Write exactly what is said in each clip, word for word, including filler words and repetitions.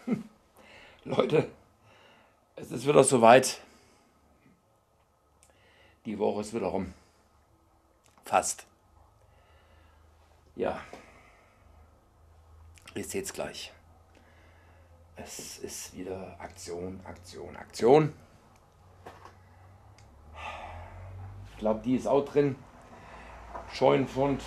Leute, es ist wieder soweit. Die Woche ist wieder rum. Fast. Ja. Ihr seht es gleich. Es ist wieder Aktion, Aktion, Aktion. Ich glaube, die ist auch drin. Scheunenfund.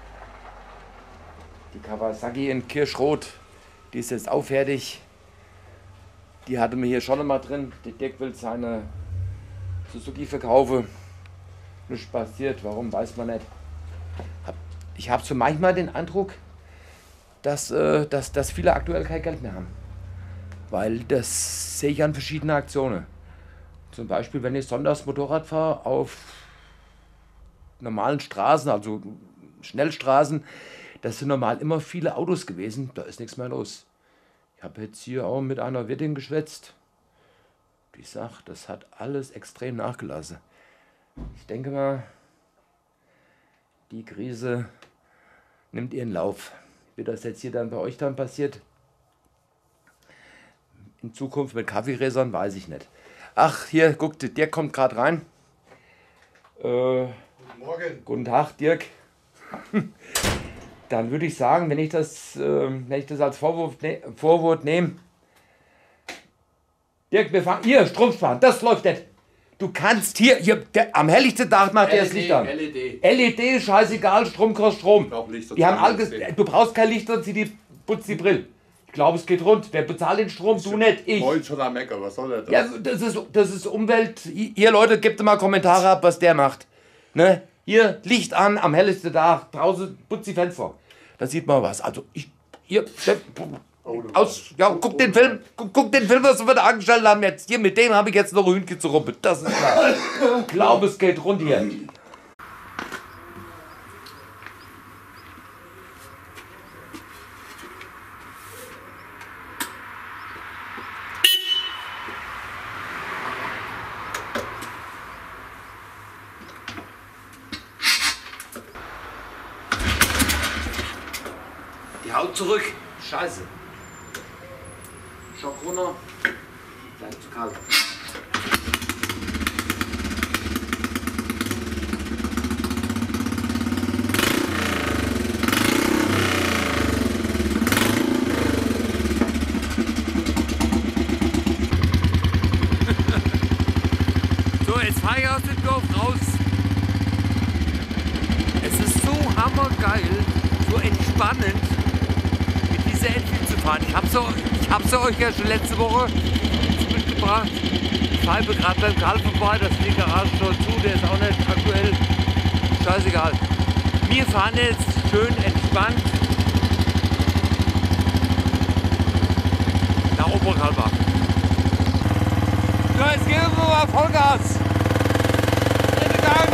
Die Kawasaki in Kirschrot. Die ist jetzt auch fertig. Die hatte mir hier schon immer drin. Der Dirk will seine Suzuki verkaufen. Nichts passiert. Warum, weiß man nicht. Ich habe so manchmal den Eindruck, dass, äh, dass, dass viele aktuell kein Geld mehr haben. Weil das sehe ich an verschiedenen Aktionen. Zum Beispiel, wenn ich sonntags Motorrad fahre auf normalen Straßen, also Schnellstraßen, das sind normal immer viele Autos gewesen. Da ist nichts mehr los. Ich habe jetzt hier auch mit einer Wirtin geschwätzt. Die sagt, das hat alles extrem nachgelassen. Ich denke mal, die Krise nimmt ihren Lauf. Wie das jetzt hier dann bei euch dann passiert, in Zukunft mit Kaffeegräsern, weiß ich nicht. Ach, hier, guckt, Dirk kommt gerade rein. Äh, Guten Morgen. Guten Tag, Dirk. Dann würde ich sagen, wenn ich das, äh, wenn ich das als Vorwurf, ne Vorwurf nehme. Dirk, wir fangen. Hier, Strom sparen, das läuft nicht. Du kannst hier, hier der, am helllichsten Tag macht der das Licht an. L E D. L E D, scheißegal, Strom kostet Strom. Licht, Die haben alle, du brauchst kein Licht, sonst zieh die, putz die Brille. Ich glaube, es geht rund. Wer bezahlt den Strom? Du nicht, ich. Deutsch oder Mecker, was soll das? Ja, das ist, das ist Umwelt. Ihr Leute, gebt mal Kommentare ab, was der macht. Ne? Hier, Licht an, am hellsten Tag, draußen, putz die Fenster. Da sieht man was. Also, ich, hier, aus, ja, guck den Film, guck, guck den Film, was wir da angestellt haben jetzt. Hier, mit dem habe ich jetzt noch ein Hühnchen zu rumpeln. Das ist klar. Ich glaube, es geht rund hier. Die haut zurück. Scheiße. Schock runter. Vielleicht zu kalt. So, jetzt fahre ich aus dem Dorf raus. Es ist so hammergeil, so entspannend, mit dieser Enfield zu fahren. Ich habe sie, ich hab sie euch ja schon letzte Woche mitgebracht. Ich fahre gerade beim Karl vorbei, das ist die Garage schon zu, der ist auch nicht aktuell. Scheißegal. Wir fahren jetzt schön entspannt nach Oberkarlbach. So, jetzt geben wir mal Vollgas. Dritte Gang.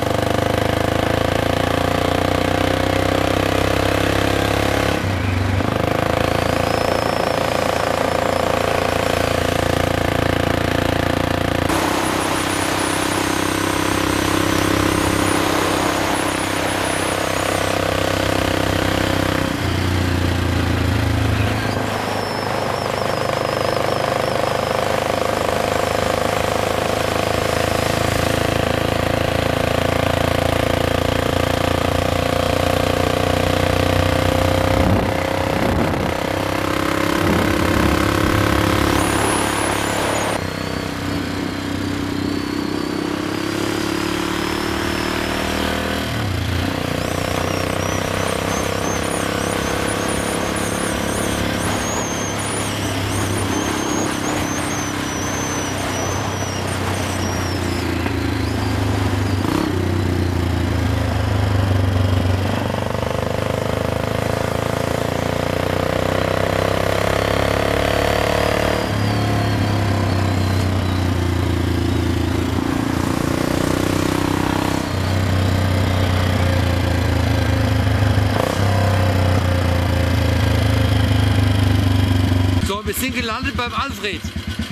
Wir sind gelandet beim Alfred.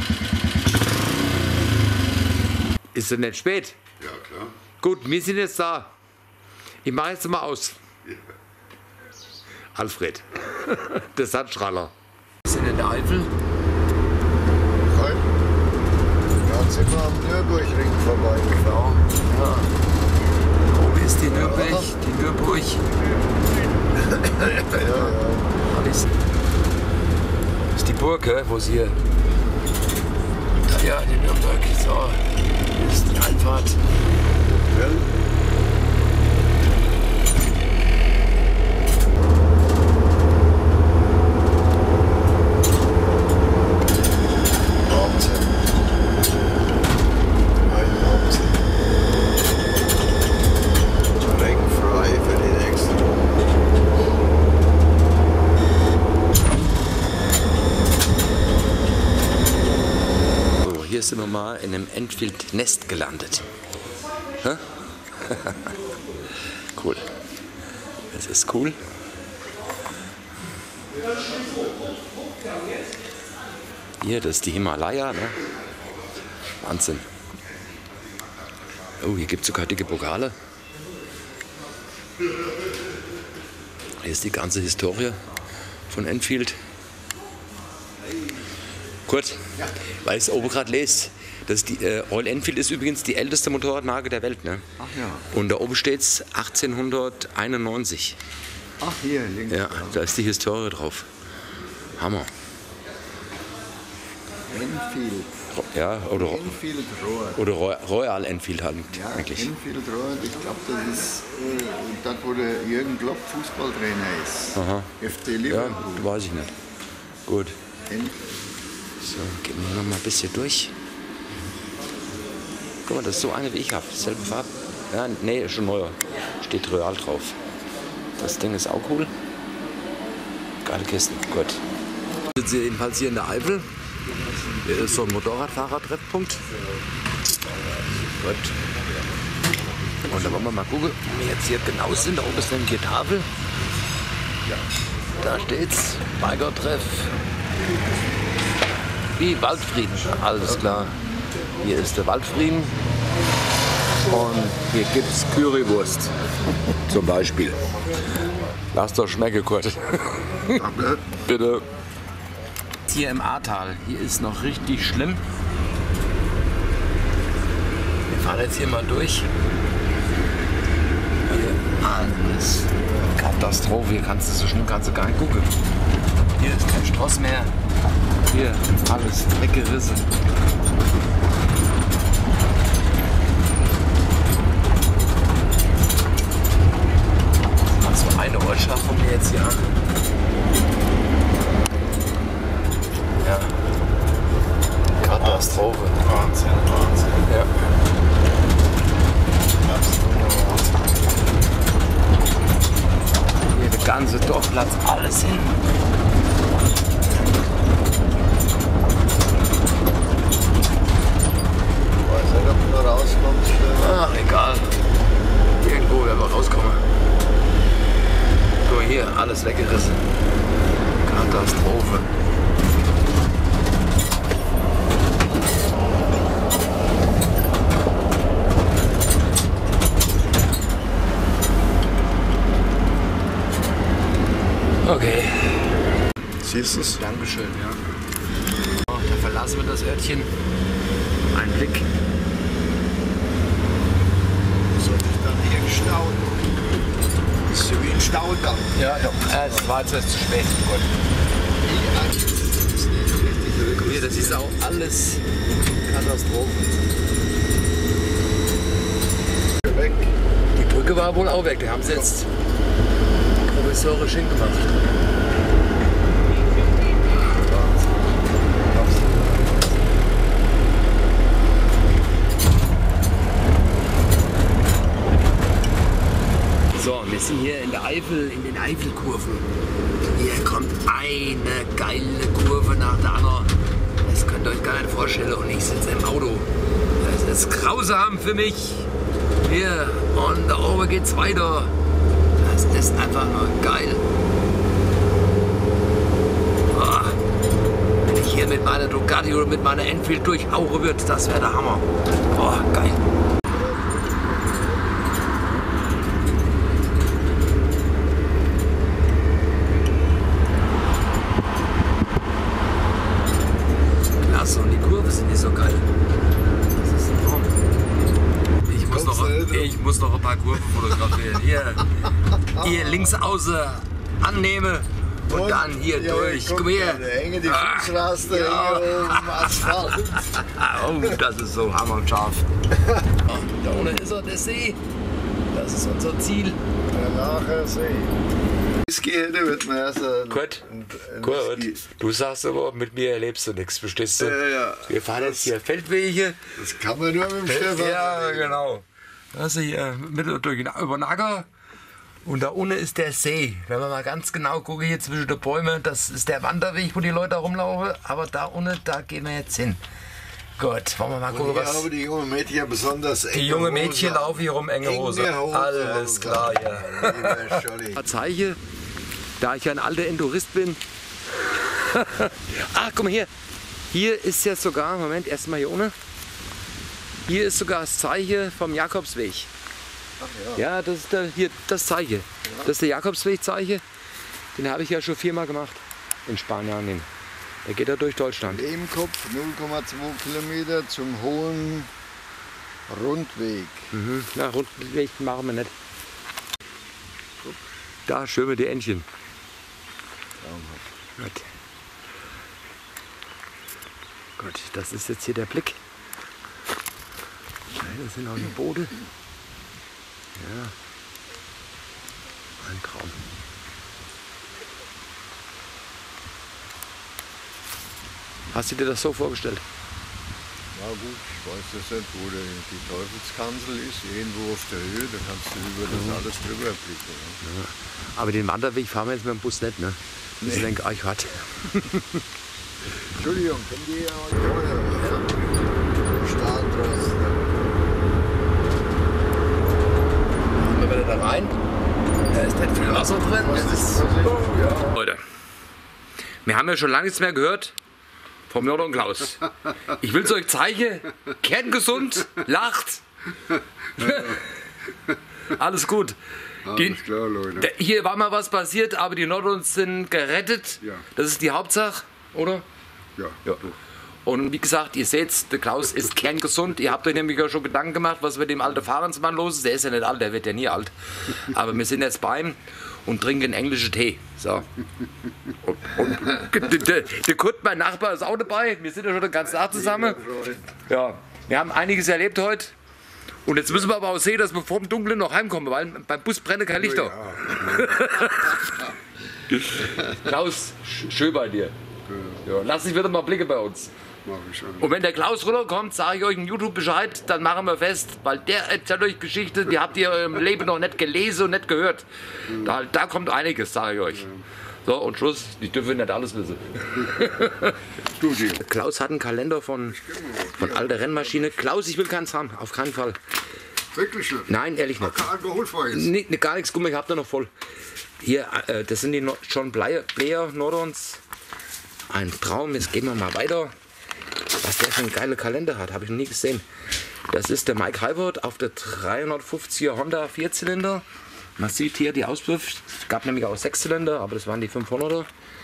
Ist es nicht spät? Ja, klar. Gut, wir sind jetzt da. Ich mache jetzt mal aus. Ja. Alfred, der Sandstraller. Wir sind in der Eifel durch. Ja, ja. Das ist die Burg, wo sie hier. Ja, in Nürnberg. So, hier ist die Einfahrt. Ja. Wahnsinn. Ein Wahnsinn. Regenfrei für die nächsten. So, hier sind wir mal in einem Enfield-Nest gelandet. Hä? Cool. Das ist cool. Hier, das ist die Himalaya, ne? Wahnsinn. Oh, hier gibt es sogar dicke Pokale. Hier ist die ganze Historie von Enfield. Kurt, weil ich es oben gerade lese, das die, äh, Royal Enfield ist übrigens die älteste Motorradmarke der Welt. Ne? Ach ja. Und da oben steht es achtzehnhunderteinundneunzig. Ach, hier links. Ja, da ist die Historie drauf. Hammer. Enfield. Ja, oder, Enfield Road. oder Roy- Royal Enfield halt Ja, eigentlich. Enfield Road, ich glaube, das ist äh, dort, wo der Jürgen Klopp Fußballtrainer ist. Aha. F C Ja, Liverpool. weiß ich nicht. Gut. En- So, gehen wir noch mal ein bisschen durch. Guck mal, das ist so eine wie ich habe. Selbe Farbe. Ja, nee, ist schon neuer. Steht Royal drauf. Das Ding ist auch cool. Geile Kisten. Gut. Wir sitzen jedenfalls hier in der Eifel. Hier ist so ein Motorradfahrer-Treffpunkt. Gut. Und da wollen wir mal gucken, wo wir jetzt hier genau sind. Da oben ist nämlich die Tafel. Da steht's. Biker-Treff. Wie Waldfrieden. Alles klar. Hier ist der Waldfrieden. Und hier gibt's Currywurst. Zum Beispiel. Lass doch schmecken, Kurt. Bitte. Hier im Ahrtal. Hier ist noch richtig schlimm. Wir fahren jetzt hier mal durch. Hier alles Katastrophe. Hier kannst du so schlimm kannst du gar nicht gucken. Hier ist kein Stross mehr. Hier alles weggerissen. Das ist so eine Ortschaft von mir jetzt hier an. Ja. Katastrophe. Wahnsinn, Wahnsinn. Ja. Hier der ganze Dorfplatz, alles hin. Ich weiß nicht, ob du da rauskommst. Ach, egal. Irgendwo werden wir rauskommen. Guck mal hier, alles weggerissen. Katastrophe. Okay. Siehst du es? Dankeschön, ja. So, da verlassen wir das Örtchen. Ein Blick. Sollte ich dann hier gestaut? Das ist so wie ein Staudamm. Ja, ja. Es war jetzt erst zu spät. Gut. Ja, das ist nicht richtig Guck hier, das ist auch alles Katastrophe. weg. Die Brücke war wohl auch weg. Die haben sie jetzt provisorisch hingemacht. So, wir sind hier in der Eifel, in den Eifelkurven. Hier kommt eine geile Kurve nach der anderen. Das könnt ihr euch gar nicht vorstellen. Und ich sitze im Auto. Das ist grausam für mich. Hier, und da oben geht's weiter. Das ist einfach nur geil. Oh, wenn ich hier mit meiner Ducati oder mit meiner Enfield durchhaue wird, das wäre der Hammer. Oh, geil. Klasse, und die Kurve sind nicht so geil. Das ist enorm. Ich muss noch, Ich muss noch ein paar Kurven fotografieren. Hier, hier links außen annehme und, und dann hier ja, durch. Guck, Guck her. Da hängen die Fußraster ja. hier oben Asphalt. Oh, das ist so hammerscharf. Oh, da unten ist er, der See. Das ist unser Ziel. Der Lacher See. Whisky hätte, wird man erst ein, Gut, ein, ein gut. Du sagst aber, mit mir erlebst du nichts, verstehst du? Ja, ja. Wir fahren jetzt hier Feldwege. Das kann man nur mit dem Stefan. Ja, genau. Also hier mit, durch den, über den Acker. Und da unten ist der See. Wenn man mal ganz genau gucke, hier zwischen den Bäumen, das ist der Wanderweg, wo die Leute rumlaufen. Aber da unten, da gehen wir jetzt hin. Gut, wollen wir mal gucken, was... Aber die jungen Mädchen besonders enge Die junge Mädchen laufen hier rum, enge Hose. Enge Hose Alles klar, ja. Zeichen, da ich ja ein alter Endurist bin. Ah, guck mal hier. Hier ist ja sogar, Moment, erstmal hier ohne. Hier ist sogar das Zeichen vom Jakobsweg. Ach ja. Ja, das ist der, hier das Zeichen. Ja. Das ist der Jakobsweg-Zeichen. Den habe ich ja schon viermal gemacht in Spanien. Der geht ja durch Deutschland. Lehmkopf, null Komma zwei Kilometer zum hohen Rundweg. Mhm. Na, Rundweg machen wir nicht. Da schwimmen die Entchen. Gut. Gut, das ist jetzt hier der Blick. Das sind auch die Boote. Ja. Ein Traum. Hast du dir das so vorgestellt? Ja gut, ich weiß das nicht, wo der, die Teufelskanzel ist, irgendwo auf der Höhe, da kannst du über das alles drüber blicken. Ne? Ja. Aber den Wanderweg fahren wir jetzt mit dem Bus nicht, ne? Das ist ein Eichhardt. Entschuldigung, können die ja auch Stahltrost. Machen wir wieder da rein. Da ist nicht viel Wasser drin. Das ist, oh, ja. Leute, wir haben ja schon lange nichts mehr gehört vom Nordon Klaus. Ich will es euch zeigen. Kerngesund, lacht. Alles gut. Die, Alles klar, Leute. Hier war mal was passiert, aber die Nordons sind gerettet. Ja. Das ist die Hauptsache, oder? Ja. Ja. Und wie gesagt, ihr seht, der Klaus ist kerngesund. Ihr habt euch nämlich auch schon Gedanken gemacht, was mit dem alten Fahrensmann los ist. Der ist ja nicht alt, der wird ja nie alt. Aber wir sind jetzt bei ihm und trinken englischen Tee. So. Und, und der, der Kurt, mein Nachbar, ist auch dabei. Wir sind ja schon den ganzen Tag zusammen. Ja, wir haben einiges erlebt heute. Und jetzt müssen wir aber auch sehen, dass wir vor dem Dunkeln noch heimkommen, weil beim Bus brennt kein Licht. Ja. Klaus, schön bei dir. Ja, lass dich wieder mal blicken bei uns. Mach ich schon. Und wenn der Klaus runterkommt, sage ich euch in YouTube Bescheid, dann machen wir fest, weil der erzählt euch Geschichte, die habt ihr im Leben noch nicht gelesen und nicht gehört. Da, da kommt einiges, sage ich euch. So, und Schluss, ich dürfe nicht alles wissen. Klaus hat einen Kalender von, von alter Rennmaschine. Klaus, ich will keins haben, auf keinen Fall. Wirklich nicht? Nein, ehrlich nicht. Kein alkoholfrei ist? Nee, nee, gar nichts, guck mal, ich hab da noch voll. Hier, äh, das sind die no John Player Nordons. Ein Traum, jetzt gehen wir mal weiter. Was der für einen geilen Kalender hat, habe ich noch nie gesehen. Das ist der Mike Halbert auf der dreihundertfünfziger Honda Vierzylinder. Man sieht hier die Auspuff. Es gab nämlich auch Sechszylinder, aber das waren die fünfhunderter.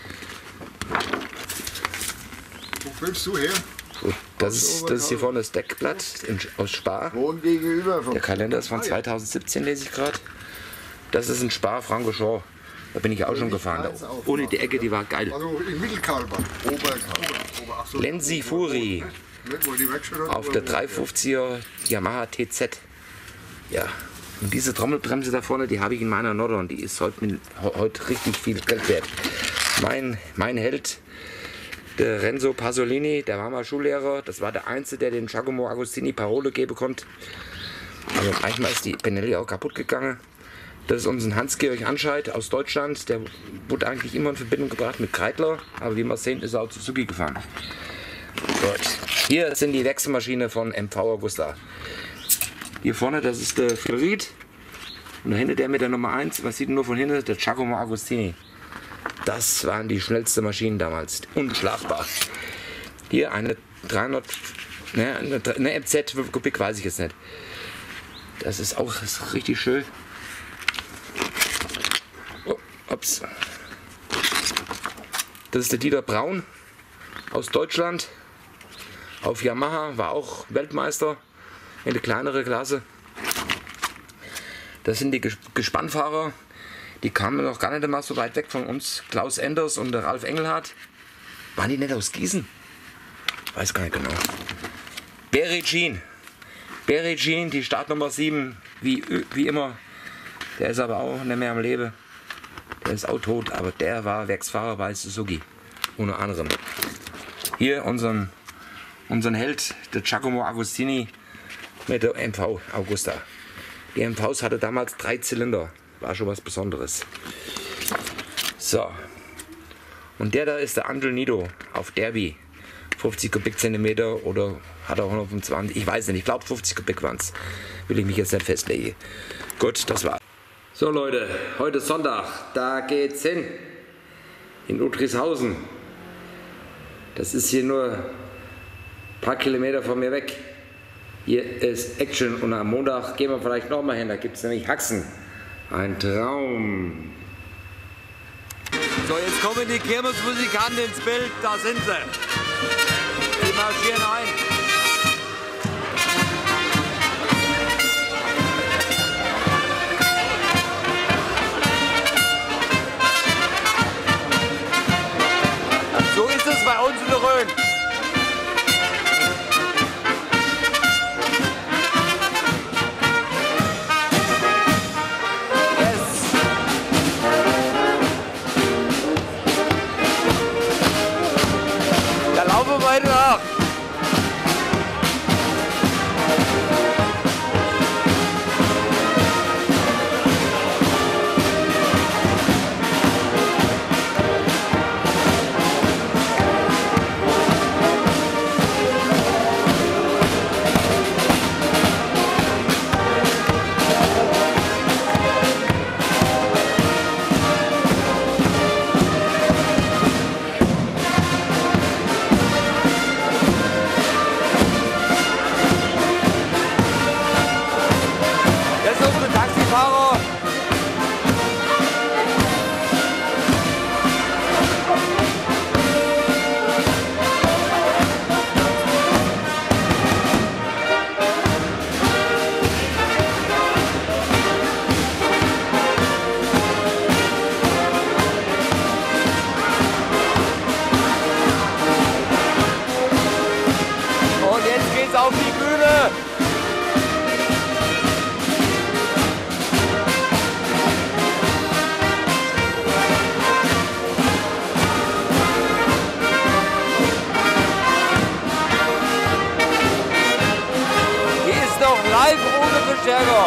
Wo willst du her? Das ist, das ist hier vorne das Deckblatt in, aus Spar. Wohnen gegenüber. Der Kalender ist von zweitausendsiebzehn, lese ich gerade. Das ist ein Spar Francorchamps. Da bin ich auch schon gefahren. Da, ohne die Ecke, die war geil. Also in Mittelkalber. Oberkalber. So. Lenzi Furi. Auf der dreihundertfünfziger Yamaha T Z. Ja. Und diese Trommelbremse da vorne, die habe ich in meiner Nordon. Die ist heute, heute richtig viel Geld wert. Mein, mein Held, der Renzo Pasolini, der war mal Schullehrer. Das war der Einzige, der den Giacomo Agostini Parole geben konnte. Aber manchmal ist die Benelli auch kaputt gegangen. Das ist unser Hans-Georg Anscheid aus Deutschland. Der wurde eigentlich immer in Verbindung gebracht mit Kreidler. Aber wie man sehen, ist er auch Suzuki gefahren. Gut. Hier sind die Wechselmaschine von M V Augusta. Hier vorne, das ist der Fluorid. Und da hinten der mit der Nummer eins, man sieht nur von hinten, der Giacomo Agostini. Das waren die schnellsten Maschinen damals. Unschlagbar. Hier eine dreihundert, ne, eine, eine M Z Kubik, weiß ich jetzt nicht. Das ist auch das ist richtig schön. Oh, ups. Das ist der Dieter Braun aus Deutschland. Auf Yamaha, war auch Weltmeister in der kleineren Klasse. Das sind die Gespannfahrer. Die kamen noch gar nicht mal so weit weg von uns. Klaus Enders und der Ralf Engelhardt. Waren die nicht aus Gießen? Weiß gar nicht genau. Barry Jean. Barry Jean, die Startnummer sieben, wie, wie immer. Der ist aber auch nicht mehr am Leben. Der ist auch tot, aber der war Werksfahrer bei Suzuki. Unter anderem. Hier unseren, unseren Held, der Giacomo Agostini mit der M V Augusta. Die M Vs hatte damals drei Zylinder. War schon was Besonderes. So. Und der da ist der Angel Nido auf Derby. fünfzig Kubikzentimeter oder hat er auch noch fünfundzwanzig? Ich weiß nicht, ich glaube fünfzig Kubik waren es. Will ich mich jetzt nicht festlegen. Gut, das war's. So Leute, heute ist Sonntag. Da geht's hin. In Udrishausen. Das ist hier nur ein paar Kilometer von mir weg. Hier ist Action und am Montag gehen wir vielleicht noch mal hin. Da gibt es nämlich Haxen. Ein Traum. So, jetzt kommen die Kirmesmusikanten ins Bild. Da sind sie. Die marschieren ein. So ist es bei uns in der Rhön. Weiter nach. Auf die Bühne! Die ist noch live ohne Verstärker.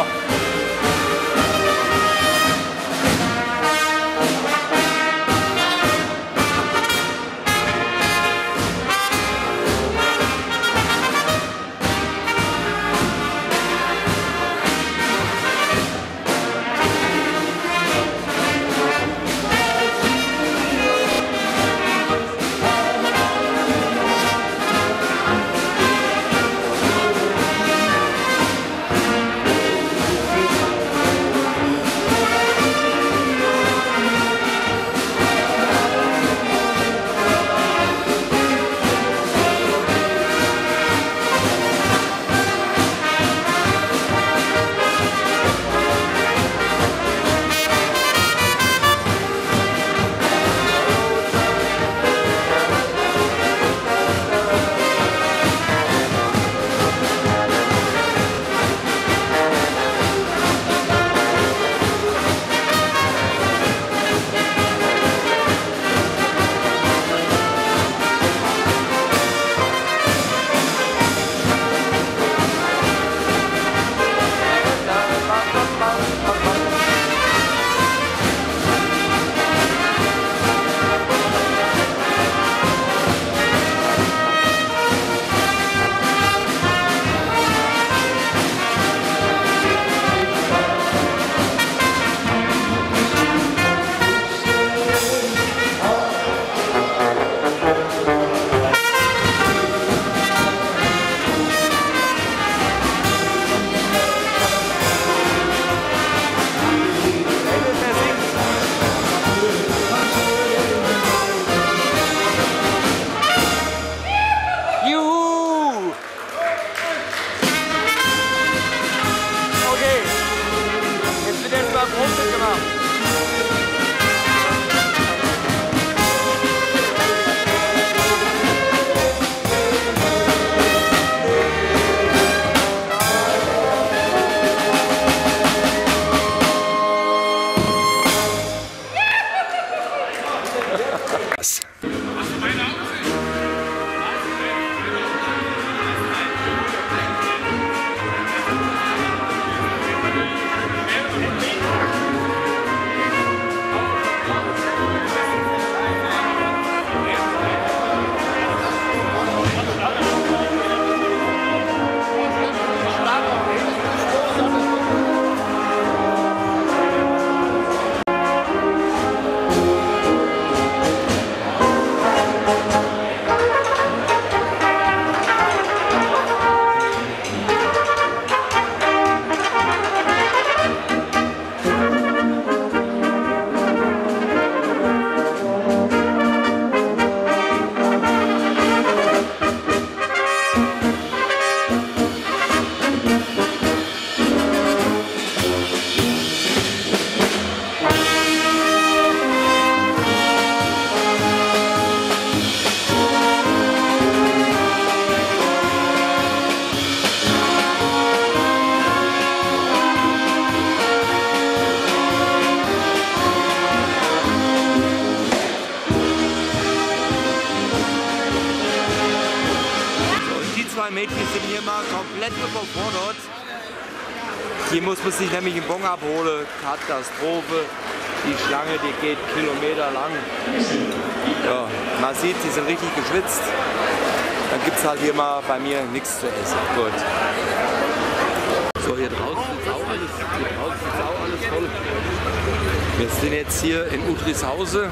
zwei Mädchen sind hier mal komplett überfordert. Hier muss man sich nämlich einen Bon abholen. Katastrophe. Die Schlange, die geht Kilometer lang. Ja, man sieht, sie sind richtig geschwitzt. Dann gibt es halt hier mal bei mir nichts zu essen. Gut. So, hier draußen ist auch alles, hier draußen ist auch alles voll. Wir sind jetzt hier in Udrishausen.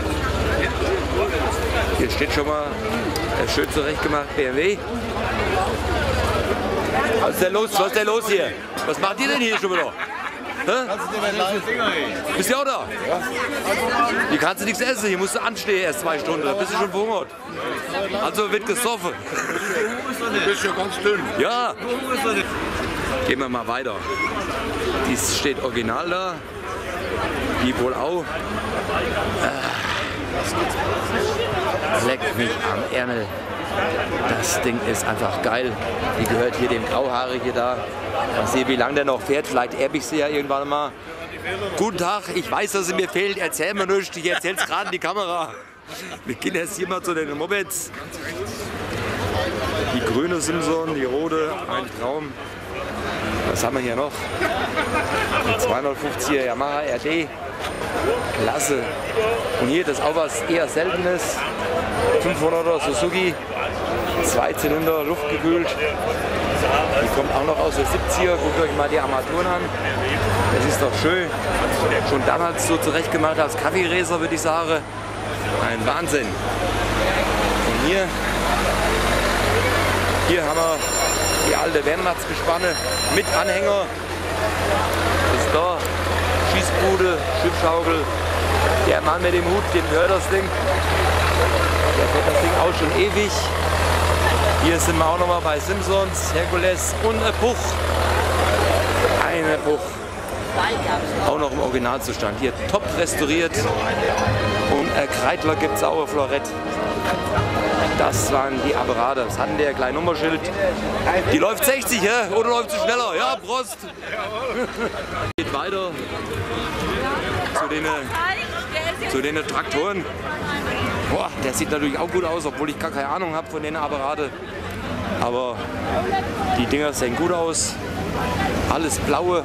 Hier steht schon mal ein schön zurechtgemacht B M W. Was ist denn los? Was ist denn los hier? Was macht ihr denn hier schon wieder? Hä? Bist du auch da? Ja. Hier kannst du nichts essen, hier musst du anstehen erst zwei Stunden, da bist du schon verhungert. Also wird gesoffen. Du bist ja ganz dünn. Ja. Gehen wir mal weiter. Dies steht original da. Die wohl auch. Äh, leck mich am Ärmel. Das Ding ist einfach geil. Die gehört hier dem Grauhaarige da. Mal sehen, wie lange der noch fährt. Vielleicht erbe ich sie ja irgendwann mal. Guten Tag, ich weiß, dass sie mir fehlt. Erzähl mir nichts. Ich erzähl's gerade in die Kamera. Wir gehen jetzt hier mal zu den Mopeds. Die grüne Simson, die rote, ein Traum. Was haben wir hier noch? Ein zweihundertfünfziger Yamaha R D. Klasse. Und hier, das ist auch was eher Seltenes. fünfhunderter Suzuki. Zwei Zylinder, luftgekühlt. Die kommt auch noch aus der siebziger. Guckt euch mal die Armaturen an. Das ist doch schön. Schon damals so zurechtgemacht als Kaffeeräser, würde ich sagen. Ein Wahnsinn. Und hier, hier haben wir die alte Wehrmachtsgespanne mit Anhänger. Ist da. Schießbude, Schiffschaukel. Der Mann mit dem Hut, dem gehört das Ding. Der fährt das Ding auch schon ewig. Hier sind wir auch noch mal bei Simpsons, Herkules und ein Buch. Eine Buch. Auch noch im Originalzustand. Hier top restauriert. Und ein Kreidler gibt es auch, ein Florett. Das waren die Apparate. Das hatten der kleine Nummerschild. Die läuft sechzig, hä? Oder läuft sie schneller? Ja, Prost! Geht weiter zu den, zu den Traktoren. Boah, der sieht natürlich auch gut aus, obwohl ich gar keine Ahnung habe von den Apparate. Aber die Dinger sehen gut aus. Alles blaue.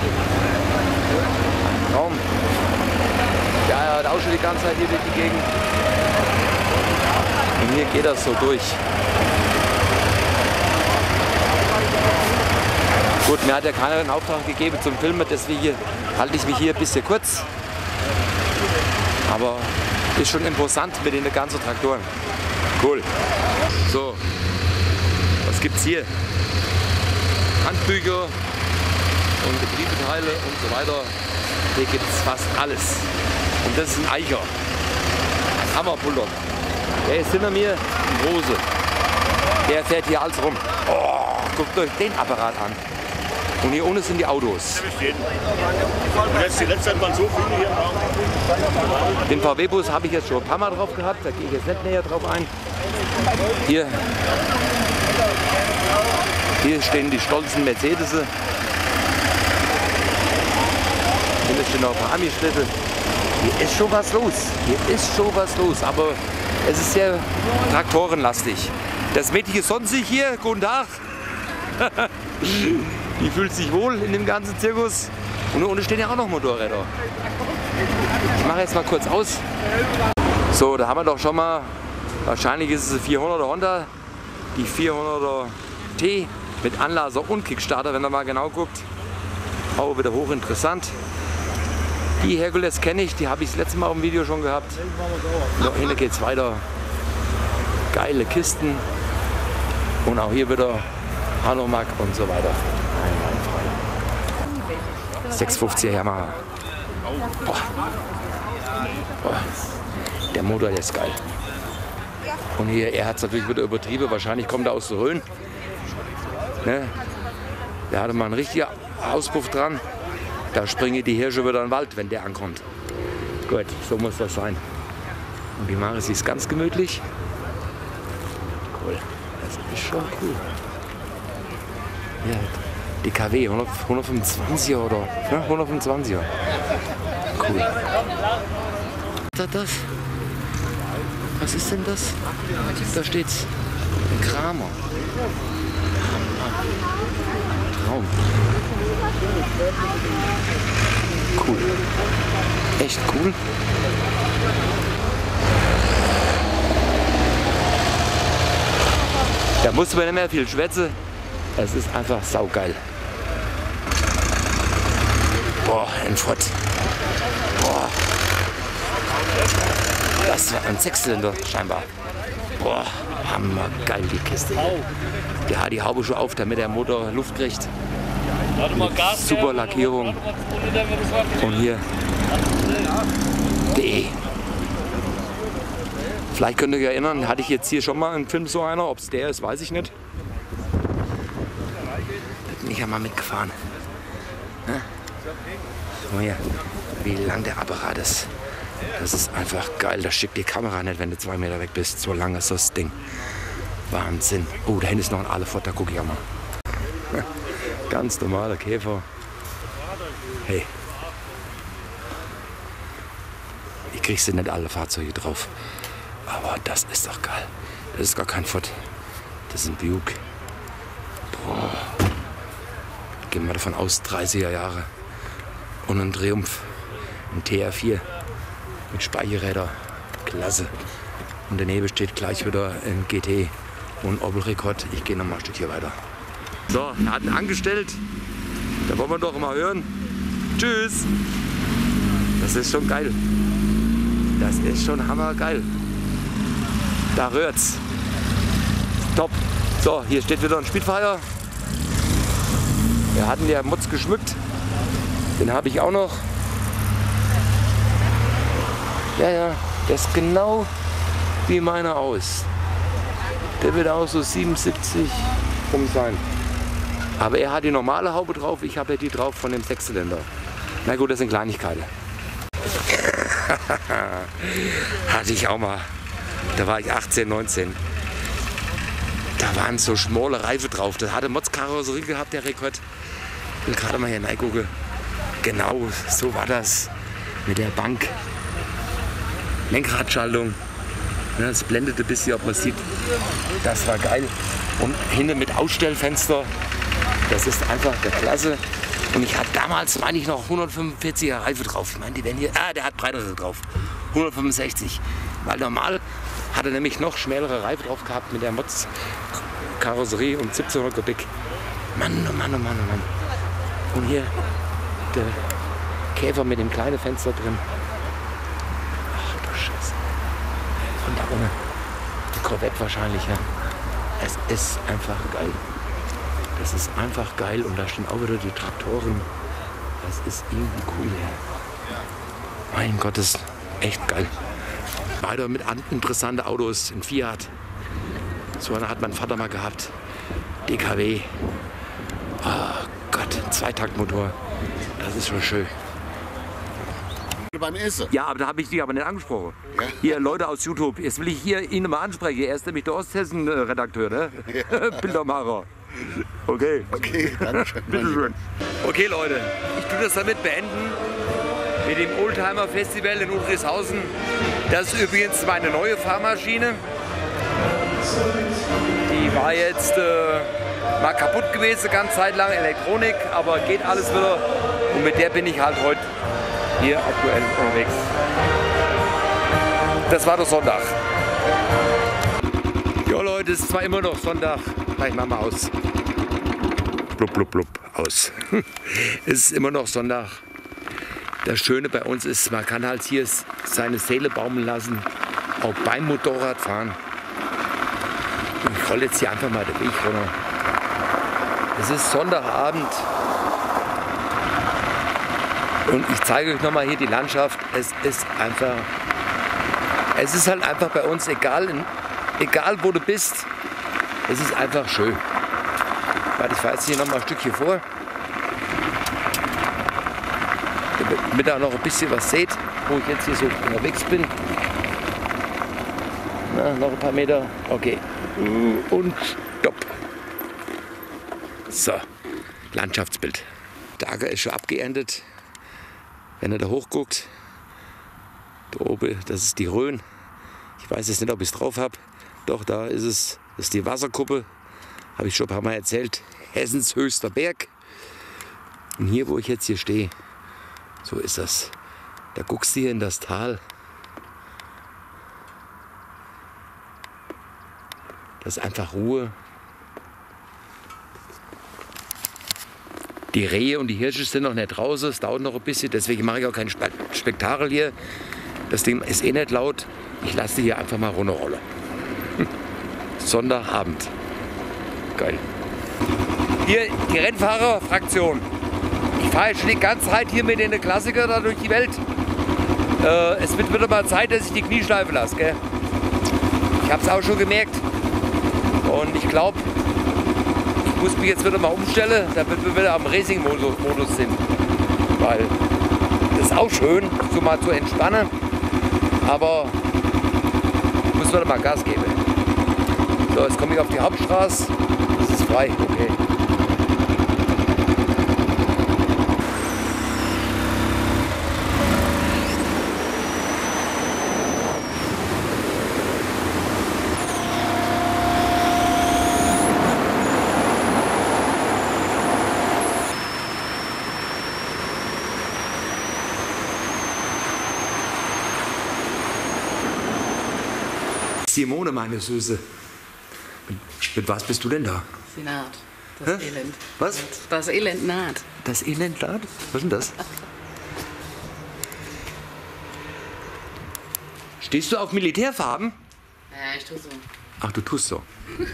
Ein Traum. Ja, er hat auch schon die ganze Zeit hier durch die Gegend. Und hier geht das so durch. Gut, mir hat ja keiner einen Auftrag gegeben zum Filmen, deswegen halte ich mich hier ein bisschen kurz. Aber ist schon imposant mit den ganzen Traktoren. Cool. So, was gibt's hier? Handbücher und Getriebeteile und so weiter. Hier gibt es fast alles. Und das ist ein Eicher. Ein Hammerbulldog. Der ist hinter mir ein Rose. Der fährt hier alles rum. Oh, guckt euch den Apparat an. Und hier unten sind die Autos. Und jetzt die letzte Zeit waren so viele hier im Raum. Den V W-Bus habe ich jetzt schon ein paar Mal drauf gehabt. Da gehe ich jetzt nicht näher drauf ein. Hier, hier stehen die stolzen Mercedes. Hier stehen auch ein paar Ami-Städte. Hier ist schon was los. Hier ist schon was los. Aber es ist sehr traktorenlastig. Das Mädchen ist sonstig hier. Guten Tag. Die fühlt sich wohl in dem ganzen Zirkus. Und unten stehen ja auch noch Motorräder. Ich mache jetzt mal kurz aus. So, da haben wir doch schon mal, wahrscheinlich ist es eine vierhunderter Honda. Die vierhunderter T mit Anlaser und Kickstarter, wenn ihr mal genau guckt. Auch wieder hochinteressant. Die Herkules kenne ich, die habe ich das letzte Mal im Video schon gehabt. Da hinten geht es weiter. Geile Kisten. Und auch hier wieder Hanomag und so weiter. sechshundertfünfziger Yamaha. Boah. Boah. Der Motor, der ist geil. Und hier, er hat es natürlich wieder übertrieben. Wahrscheinlich kommt er aus der Rhön. Ne? Da hatte mal einen richtigen Auspuff dran. Da springen die Hirsche wieder in den Wald, wenn der ankommt. Gut, so muss das sein. Und die Maris ist ganz gemütlich. Cool. Das ist schon cool. Ja, die K W, hundertfünfundzwanziger oder ne? hundertfünfundzwanziger. Cool. Was ist das? Was ist denn das? Da steht's. Kramer. Traum. Cool. Echt cool. Da musste man nicht mehr viel schwätzen. Es ist einfach saugeil. Boah, ein Ford. Boah. Das war ein Sechszylinder scheinbar. Boah, hammergeil die Kiste. Der hat die Haube schon auf, damit der Motor Luft kriegt. Super Lackierung. Und hier D. Vielleicht könnt ihr euch erinnern, hatte ich jetzt hier schon mal einen Film so einer. Ob es der ist, weiß ich nicht. Da bin ich ja mal mitgefahren. Ne? Guck mal hier, wie lang der Apparat ist. Das ist einfach geil. Das schickt die Kamera nicht, wenn du zwei Meter weg bist. So lang ist das Ding. Wahnsinn. Oh, da hinten ist noch ein Alufoot, da gucke ich auch mal. Ganz normaler Käfer. Hey. Ich krieg sie nicht alle Fahrzeuge drauf. Aber das ist doch geil. Das ist gar kein Ford. Das ist ein Buick. Boah. Gehen wir davon aus, dreißiger Jahre. Und ein Triumph. Ein T R vier. Mit Speicherräder. Klasse. Und daneben steht gleich wieder ein G T und Opel Rekord. Ich gehe noch mal ein Stück hier weiter. So, er hat ihn angestellt. Da wollen wir doch mal hören. Tschüss. Das ist schon geil. Das ist schon hammergeil. Da rührt's. Top. So, hier steht wieder ein Spitfire. Wir hatten ja Mods geschmückt. Den habe ich auch noch. Ja, ja, das ist genau wie meiner aus. Der wird auch so siebenundsiebzig rum sein. Aber er hat die normale Haube drauf, ich habe ja die drauf von dem Sechszylinder. Na gut, das sind Kleinigkeiten. Hatte ich auch mal. Da war ich achtzehn, neunzehn. Da waren so schmale Reifen drauf. Das hatte Mods-Karosserie gehabt, der Rekord. Ich will gerade mal hier reingucken. Genau, so war das. Mit der Bank. Lenkradschaltung. Das blendete ein bisschen, ob man sieht. Das war geil. Und hinten mit Ausstellfenster. Das ist einfach der Klasse. Und ich hatte damals, meine ich, noch hundertfünfundvierziger Reifen drauf. Ich meine, die werden hier, ah, der hat breitere drauf. hundertfünfundsechzig. Weil normal hat er nämlich noch schmälere Reifen drauf gehabt mit der Mods-Karosserie und siebzehnhundert Kubik. Mann, oh Mann, oh Mann, oh Mann. Und hier der Käfer mit dem kleinen Fenster drin. Ach du Scheiße. Und da ohne die Corvette wahrscheinlich, ja. Es ist einfach geil. Das ist einfach geil und da stehen auch wieder die Traktoren. Das ist irgendwie cool, ja. Mein Gott, das ist echt geil. Weiter mit interessanten Autos, ein Fiat. So einer hat mein Vater mal gehabt. D K W. Oh Gott, ein Zweitaktmotor. Das ist schon schön. Beim Essen? Ja, aber da habe ich dich aber nicht angesprochen. Ja? Hier, Leute aus YouTube, jetzt will ich hier Ihnen mal ansprechen. Er ist nämlich der Osthessen-Redakteur, ne? Ja. Bildermacher. Okay. Okay, danke schön. Bitteschön. Okay, Leute, ich tue das damit beenden. Mit dem Oldtimer Festival in Udrishausen. Das ist übrigens meine neue Fahrmaschine. Die war jetzt äh, mal kaputt gewesen, ganz Zeit lang, Elektronik, aber geht alles wieder. Und mit der bin ich halt heute hier aktuell unterwegs. Das war der Sonntag. Jo Leute, es ist zwar immer noch Sonntag. Gleich machen wir aus. Blub, blub, blub, aus. Es ist immer noch Sonntag. Das Schöne bei uns ist, man kann halt hier seine Seele baumeln lassen, auch beim Motorradfahren. Ich rolle jetzt hier einfach mal den Weg runter. Es ist Sonntagabend und ich zeige euch nochmal hier die Landschaft. Es ist einfach, es ist halt einfach bei uns, egal, egal wo du bist, es ist einfach schön. Warte, ich fahre jetzt hier nochmal ein Stückchen vor. Damit ihr auch noch ein bisschen was seht, wo ich jetzt hier so unterwegs bin. Na, noch ein paar Meter. Okay. Und stopp. So, Landschaftsbild. Der Acker ist schon abgeerntet. Wenn ihr da hochguckt, da oben, das ist die Rhön. Ich weiß jetzt nicht, ob ich es drauf habe. Doch, da ist es Das ist die Wasserkuppe, habe ich schon ein paar Mal erzählt. Hessens höchster Berg. Und hier, wo ich jetzt hier stehe, so ist das. Da guckst du hier in das Tal. Das ist einfach Ruhe. Die Rehe und die Hirsche sind noch nicht draußen, es dauert noch ein bisschen, deswegen mache ich auch kein Spe Spektakel hier. Das Ding ist eh nicht laut. Ich lasse die hier einfach mal runterrollen. Sonntagabend. Geil. Hier die Rennfahrerfraktion. Ich fahre jetzt schon die ganze Zeit hier mit den Klassikern da durch die Welt. Äh, es wird wieder mal Zeit, dass ich die Knie schleifen lasse. Gell? Ich habe es auch schon gemerkt. Und ich glaube, ich muss mich jetzt wieder mal umstellen, damit wir wieder am Racing-Modus sind. Weil das ist auch schön, so mal zu entspannen. Aber ich muss wieder mal Gas geben. So, jetzt komme ich auf die Hauptstraße. Das ist frei, okay. Simone, meine Süße. Mit, mit was bist du denn da? Sie naht. Das Hä? Elend. Was? Das Elend naht. Das Elend naht? Was ist denn das? Stehst du auf Militärfarben? Ja, ich tue so. Ach, du tust so.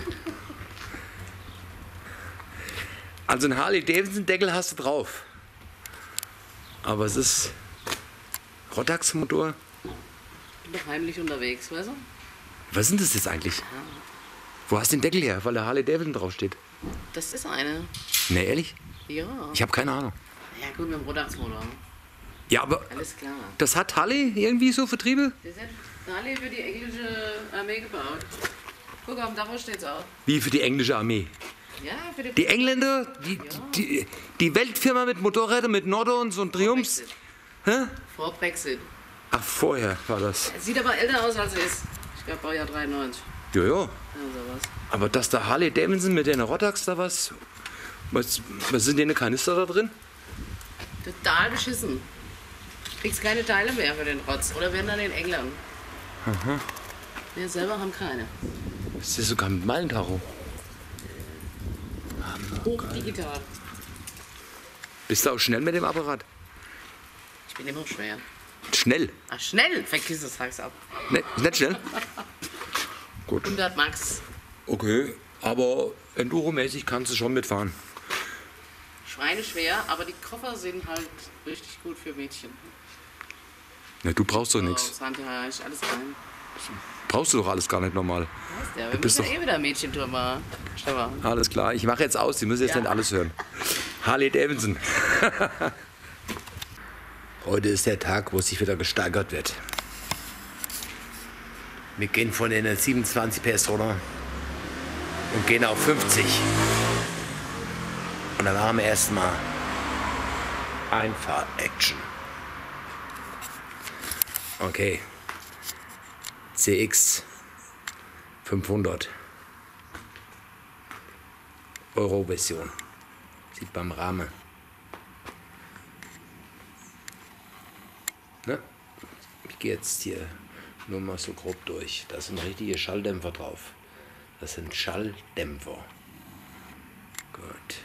Also einen Harley-Davidson-Deckel hast du drauf. Aber es ist Rotax-Motor. Ich bin doch heimlich unterwegs, weißt du? Was ist denn das jetzt eigentlich? Wo hast du den Deckel her, weil der Harley-Davidson draufsteht? Das ist eine. Ne, ehrlich? Ja. Ich habe keine Ahnung. Ja, gut, mit dem Rotax-Motor. Ja, aber Alles klar. das hat Harley irgendwie so Vertriebe? Das hat Harley für die englische Armee gebaut. Guck, auf dem Dach steht's auch. Wie für die englische Armee? Ja, für die... Die Engländer, die, die, die Weltfirma mit Motorrädern, mit Nordons und Triumphs. Brexit. Hä? Vor Brexit. Ach, vorher war das. Es sieht aber älter aus, als es ist. Ich glaube, Baujahr dreiundneunzig. Ja, ja. Ja, sowas. Aber dass da Harley Davidson mit der Rotax da was. Was, was sind denn eine Kanister da drin? Total beschissen. Kriegst keine Teile mehr für den Rotz. Oder werden dann in England. Aha. Wir selber haben keine. Das ist sogar mit Mallentacho. Hochdigital. Bist du auch schnell mit dem Apparat? Ich bin immer schwer. Schnell? Ach, schnell! Vergiss es, sag's ab. Ne, ist nicht schnell? Gut. hundert Max. Okay, aber Enduro-mäßig kannst du schon mitfahren. Schweineschwer, aber die Koffer sind halt richtig gut für Mädchen. Ne, du brauchst doch So, nichts. Sandra, ich alles rein. Brauchst du doch alles gar nicht normal. Weißt ja, wir Du bist müssen ja doch- eh wieder Mädchentour machen. Stefan. Alles klar, ich mache jetzt aus, die müssen jetzt Ja. nicht alles hören. Harley Davidson. Heute ist der Tag, wo sich wieder gesteigert wird. Wir gehen von den siebenundzwanzig P S runter und gehen auf fünfzig. Und dann haben wir erstmal Einfahr-Action. Okay. C X fünfhundert. Euro-Version. Sieht beim Rahmen. Ne? Ich gehe jetzt hier nur mal so grob durch. Da sind richtige Schalldämpfer drauf. Das sind Schalldämpfer. Gut.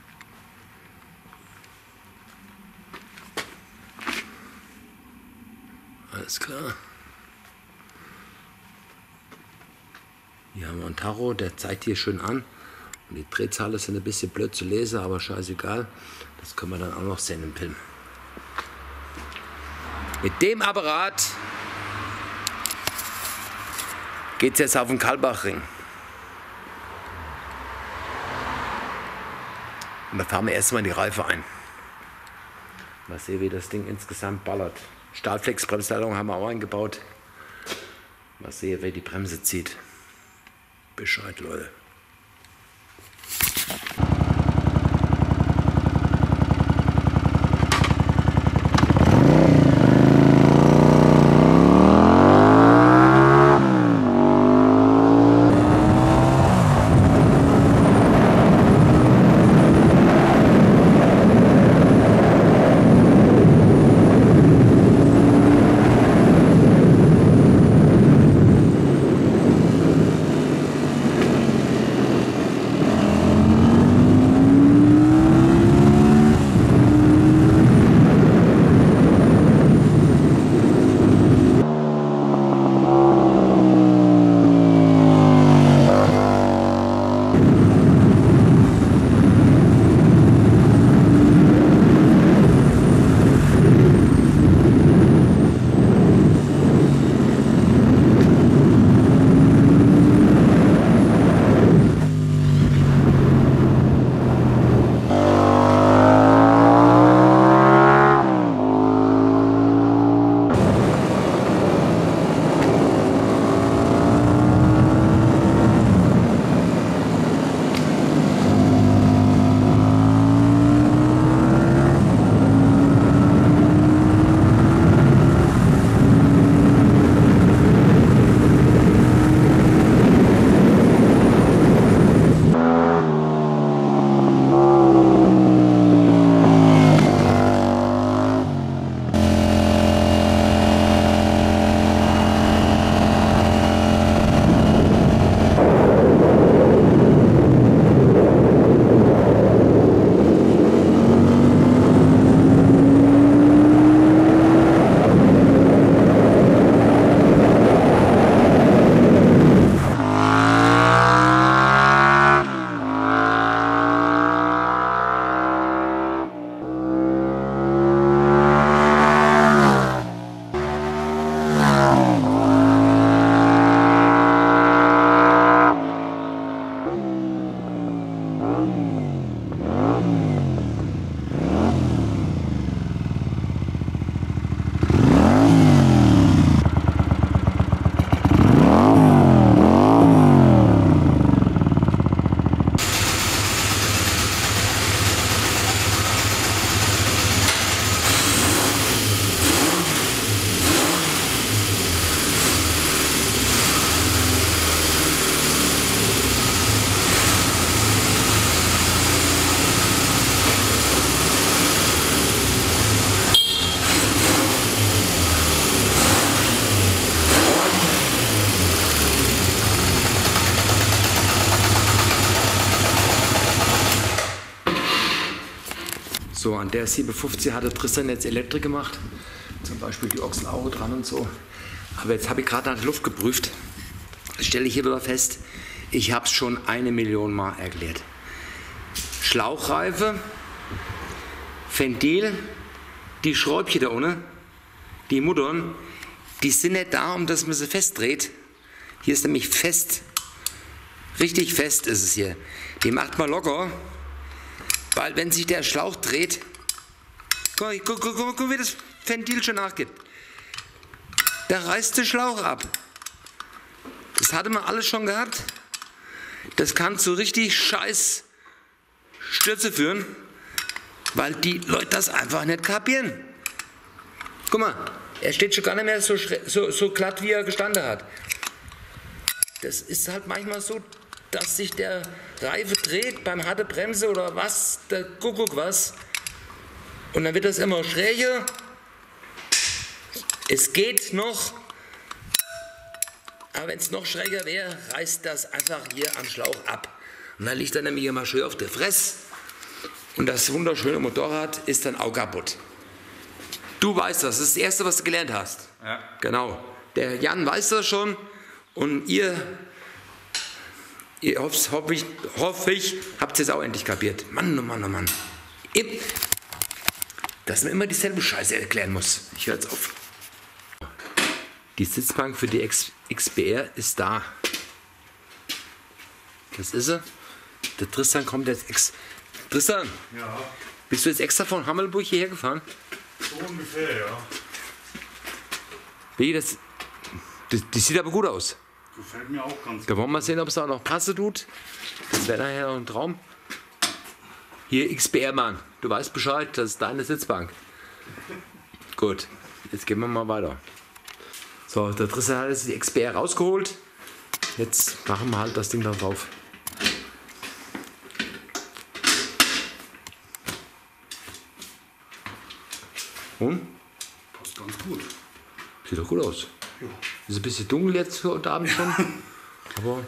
Alles klar. Hier haben wir einen Tacho, der zeigt hier schön an. Und die Drehzahlen sind ein bisschen blöd zu lesen, aber scheißegal. Das können wir dann auch noch sehen im Film. Mit dem Apparat geht es jetzt auf den Kalbachring. Und da fahren wir erstmal die Reife ein. Mal sehen, wie das Ding insgesamt ballert. Stahlflex-Bremsleitung haben wir auch eingebaut. Mal sehen, wer die Bremse zieht. Bescheid, Leute. So, an der siebenhundertfünfzig hatte Tristan jetzt Elektrik gemacht, zum Beispiel die Ochsenauge dran und so. Aber jetzt habe ich gerade nach der Luft geprüft, stelle ich hier wieder fest, ich habe es schon eine Million Mal erklärt. Schlauchreife, Ventil, die Schräubchen da unten, die Muttern, die sind nicht da, um dass man sie festdreht. Hier ist nämlich fest, richtig fest ist es hier. Die macht man locker. Weil wenn sich der Schlauch dreht, guck, guck, guck, guck, guck wie das Ventil schon nachgibt. Da reißt der Schlauch ab. Das hatte man alles schon gehabt. Das kann zu richtig scheiß Stürze führen, weil die Leute das einfach nicht kapieren. Guck mal, er steht schon gar nicht mehr so, so, so glatt, wie er gestanden hat. Das ist halt manchmal so, dass sich der Reife dreht beim harte Bremse oder was, der Kuckuck was. Und dann wird das immer schräger. Es geht noch, aber wenn es noch schräger wäre, reißt das einfach hier am Schlauch ab. Und dann liegt er nämlich immer schön auf der Fresse. Und das wunderschöne Motorrad ist dann auch kaputt. Du weißt das, das ist das Erste, was du gelernt hast. Ja. Genau. Der Jan weiß das schon und ihr... Ihr hoffe hoff ich, hoff ich, habt ihr es auch endlich kapiert. Mann, oh Mann, oh Mann. Dass man immer dieselbe Scheiße erklären muss. Ich höre jetzt auf. Die Sitzbank für die X B R ist da. Das ist sie. Der Tristan kommt jetzt ex... Tristan, Ja, bist du jetzt extra von Hammelburg hierher gefahren? so ungefähr, ja. Wie, das, das, das sieht aber gut aus. Gefällt mir auch ganz Da wollen wir mal sehen, ob es auch noch passe tut. Das wäre nachher noch ein Traum. Hier X B R-Mann, du weißt Bescheid, das ist deine Sitzbank. Gut, jetzt gehen wir mal weiter. So, der Tristan hat jetzt die X B R rausgeholt. Jetzt machen wir halt das Ding da drauf. Und? Passt ganz gut. Sieht doch gut aus. Ja. Ist ein bisschen dunkel jetzt für heute Abend schon. Aber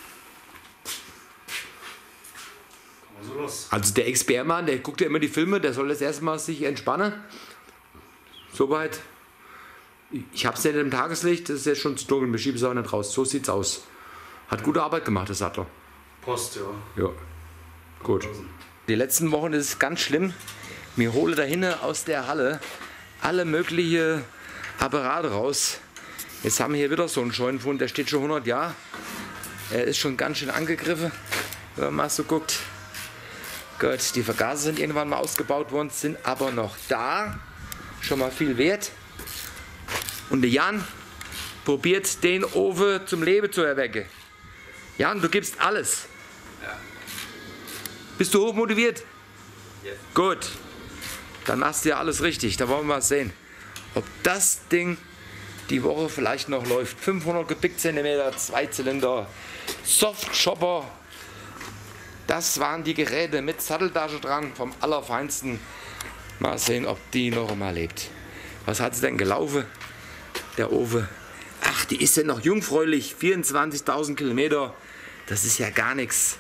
Also los. also der X B R-Mann, der guckt ja immer die Filme, der soll jetzt erstmal sich entspannen. Soweit. Ich hab's nicht im Tageslicht, das ist jetzt schon zu dunkel, wir schieben es auch nicht raus. So sieht's aus. Hat gute Arbeit gemacht, der Sattler. Passt, ja. Ja. Gut. Die letzten Wochen ist es ganz schlimm. Mir hole da hinten aus der Halle alle möglichen Apparate raus. Jetzt haben wir hier wieder so einen Scheunenfund, der steht schon hundert Jahre. Er ist schon ganz schön angegriffen, wenn man mal so guckt. Gut, die Vergaser sind irgendwann mal ausgebaut worden, sind aber noch da. Schon mal viel wert. Und der Jan probiert den Ofen zum Leben zu erwecken. Jan, du gibst alles. Ja. Bist du hochmotiviert? Yes. Gut. Dann machst du ja alles richtig. Da wollen wir mal sehen, ob das Ding die Woche vielleicht noch läuft. fünfhundert Kubikzentimeter, zwei Zylinder, Soft-Chopper. Das waren die Geräte mit Satteltasche dran vom Allerfeinsten. Mal sehen, ob die noch einmal lebt. Was hat sie denn gelaufen? Der Ofen. Ach, die ist ja noch jungfräulich. vierundzwanzigtausend Kilometer. Das ist ja gar nichts.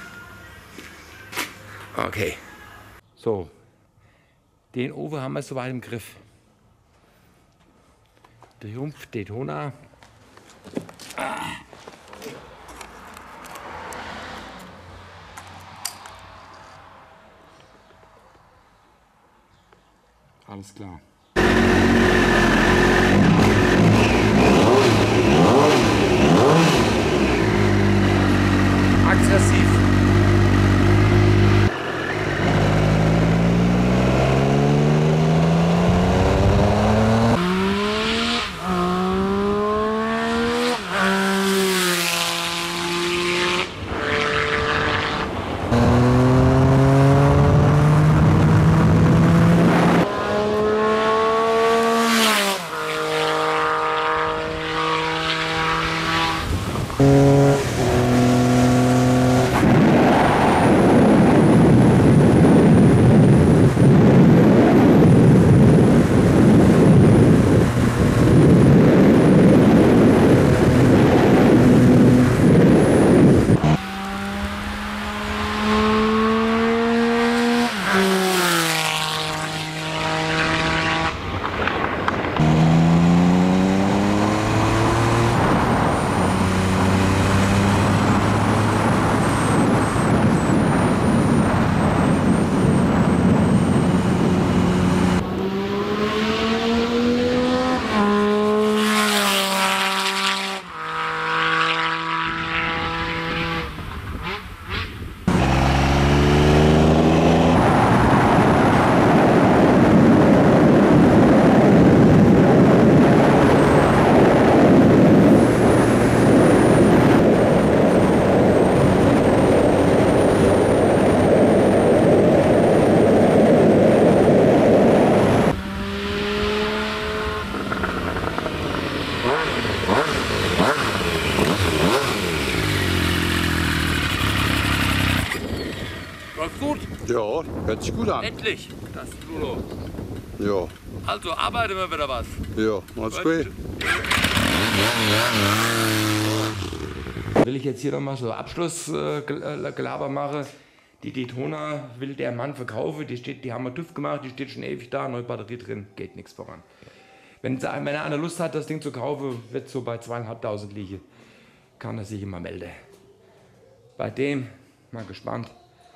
Okay. So. Den Ofen haben wir soweit im Griff. Der Jumpf Daytona. Ah. Alles klar. Aggressiv. Läuft gut. Ja, hört sich gut an. Endlich. Das ist Lulo. Ja, Also arbeiten wir wieder was. ja, macht's gut. Will ich jetzt hier nochmal so Abschlussgelaber machen. Die Daytona will der Mann verkaufen, die, steht, die haben wir TÜV gemacht, die steht schon ewig da, neue Batterie drin, geht nichts voran. Wenn, wenn er eine Lust hat, das Ding zu kaufen, wird so bei zweieinhalbtausend liegen, kann er sich immer melden. Bei dem, mal gespannt.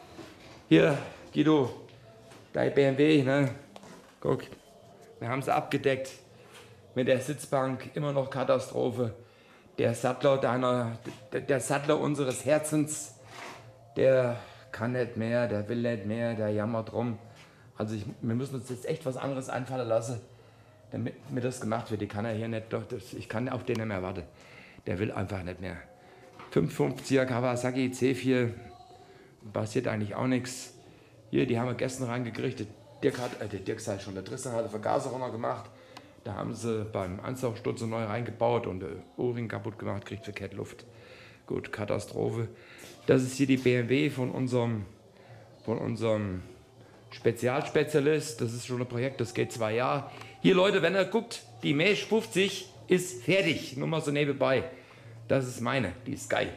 Hier, Guido, dein B M W, ne? Guck, wir haben sie abgedeckt. Mit der Sitzbank immer noch Katastrophe. Der Sattler, deiner, der, der Sattler unseres Herzens, der kann nicht mehr, der will nicht mehr, der jammert rum. Also ich, wir müssen uns jetzt echt was anderes einfallen lassen, damit mir das gemacht wird. Ich kann ja hier nicht, doch, das, ich kann auf den nicht mehr warten. Der will einfach nicht mehr. fünfundfünfziger Kawasaki C vier, passiert eigentlich auch nichts. Hier, die haben wir gestern reingekriegt. Dirk hat, äh, der Dirk sei schon, der Tristan hat den Vergaser runter gemacht. Da haben sie beim Ansaugssturz so neu reingebaut und der O-Ring kaputt gemacht, kriegt verkehrt Luft. Gut, Katastrophe. Das ist hier die B M W von unserem, von unserem Spezialspezialist. Das ist schon ein Projekt, das geht zwei Jahre. Hier Leute, wenn ihr guckt, die Mesh fünfzig ist fertig. Nur mal so nebenbei. Das ist meine, die ist geil.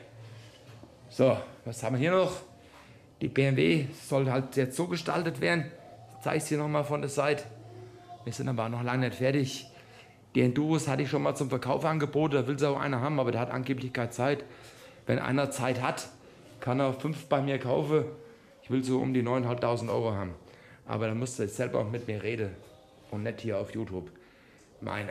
So, was haben wir hier noch? Die B M W soll halt jetzt so gestaltet werden. Ich zeige es hier nochmal von der Seite. Wir sind aber noch lange nicht fertig. Die Enduros hatte ich schon mal zum Verkauf angeboten. Da will sie auch einer haben, aber der hat angeblich keine Zeit. Wenn einer Zeit hat, kann er fünf bei mir kaufen. Ich will so um die neuntausendfünfhundert Euro haben. Aber dann musst du jetzt selber mit mir reden und nicht hier auf YouTube. Meine.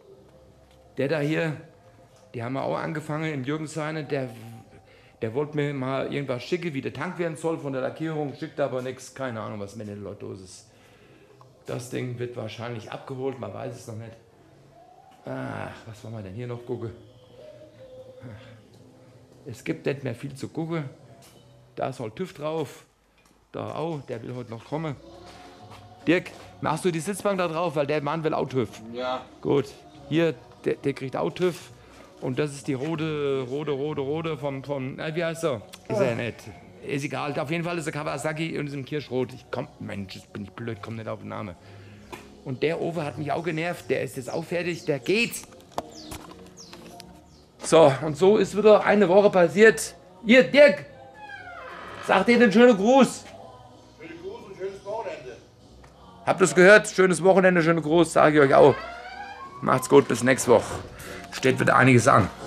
Der da hier, die haben wir auch angefangen im Jürgensheine. Der, der wollte mir mal irgendwas schicken, wie der Tank werden soll von der Lackierung. Schickt aber nichts. Keine Ahnung, was mit den Leuten los ist. Das Ding wird wahrscheinlich abgeholt, man weiß es noch nicht. Ach, was wollen wir denn hier noch gucken? Es gibt nicht mehr viel zu gucken. Da ist halt TÜV drauf. Da auch, der will heute noch kommen. Dirk, machst du die Sitzbank da drauf, weil der Mann will auch TÜV. Ja. Gut, hier, der, der kriegt auch TÜV. Und das ist die rote, rote, rote, rote vom, vom äh, wie heißt er? Ist er nicht. Ist egal, auf jeden Fall ist der Kawasaki und ist im Kirschrot. Ich komm, Mensch, jetzt bin ich blöd, komm nicht auf den Namen. Und der Ofen hat mich auch genervt, der ist jetzt auch fertig, der geht. So, und so ist wieder eine Woche passiert. Hier, Dirk, sag dir einen schönen Gruß. Schönen Gruß und schönes Wochenende. Habt ihr es gehört? Schönes Wochenende, schönen Gruß, sage ich euch auch. Macht's gut, bis nächste Woche. Steht wieder einiges an.